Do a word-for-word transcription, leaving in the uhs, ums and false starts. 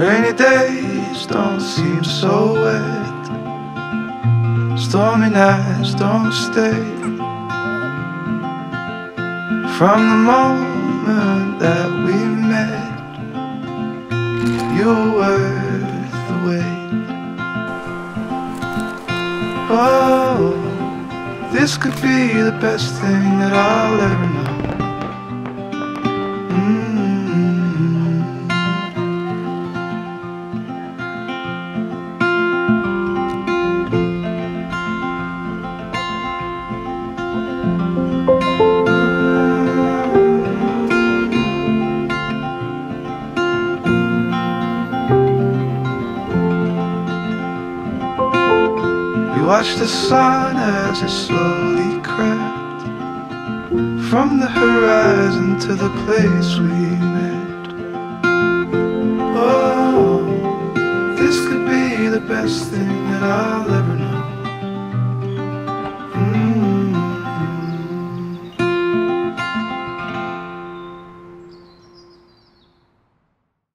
Rainy days don't seem so wet, stormy nights don't stay. From the moment that we met, you were worth the wait. Oh, this could be the best thing that I'll ever know. We watched the sun as it slowly crept from the horizon to the place we met. Oh, this could be the best thing that I'll ever